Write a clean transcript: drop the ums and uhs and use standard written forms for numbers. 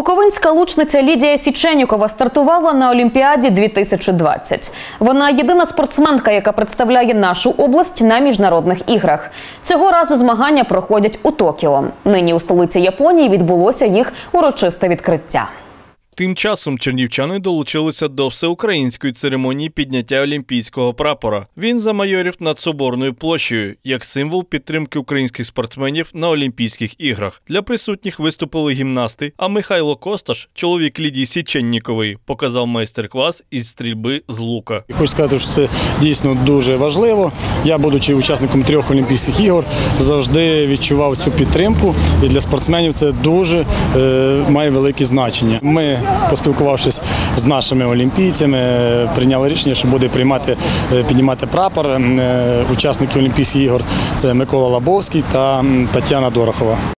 Буковинська лучниця Лідія Січенюкова стартувала на Олімпіаді 2020. Вона єдина спортсменка, яка представляє нашу область на міжнародних іграх. Цього разу змагання проходять у Токіо. Нині у столиці Японії відбулося їх урочисте відкриття. Тим часом чернівчани долучилися до всеукраїнської церемонії підняття олімпійського прапора. Він замайорів над Соборною площею, як символ підтримки українських спортсменів на Олімпійських іграх. Для присутніх виступили гімнасти, а Михайло Косташ, чоловік Лідії Січеннікової, показав майстер-клас із стрільби з лука. Хочу сказати, що це дійсно дуже важливо. Я, будучи учасником 3 Олімпійських ігор, завжди відчував цю підтримку. І для спортсменів це дуже має велике значення. Ми, поспілкувавшись з нашими олімпійцями, прийняли рішення, що буде піднімати прапор учасників Олімпійських ігор. Це Микола Лабовський та Тетяна Дорохова.